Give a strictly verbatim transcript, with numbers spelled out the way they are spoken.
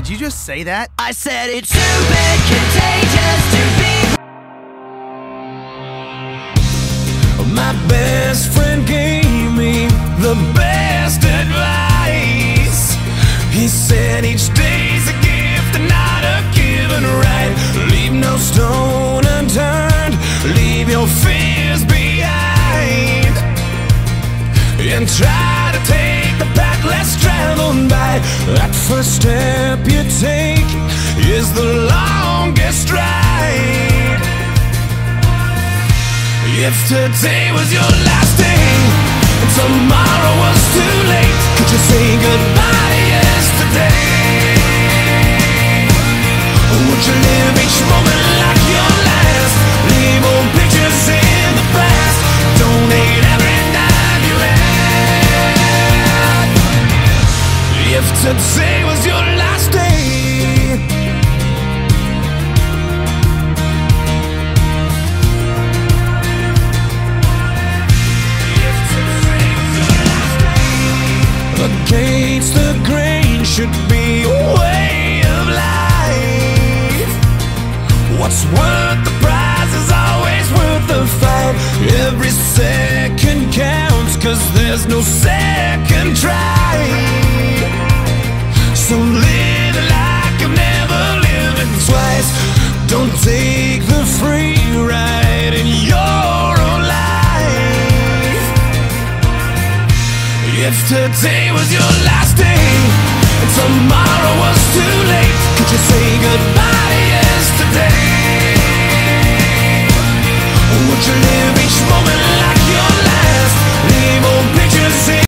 Did you just say that? I said it's stupid, contagious to be. My best friend gave me the best advice. He said each day's a gift and not a given right. Leave no stone unturned, leave your fears behind, and try to take the path less traveled by. That first step you take is the longest ride. If today was your last day and tomorrow was too late, could you say goodbye to yesterday? Would you live each moment like your last? Leave old pictures in the past. Donate every dime you had. If today was your last day, against the grain should be a way of life. What's worth the prize is always worth the fight. Every second counts, cause there's no second try. So live like you've never lived it twice. Don't take the free ride in your own life. If today was your last day and tomorrow was too late, could you say goodbye to yesterday? Would you live each moment like your last? Leave old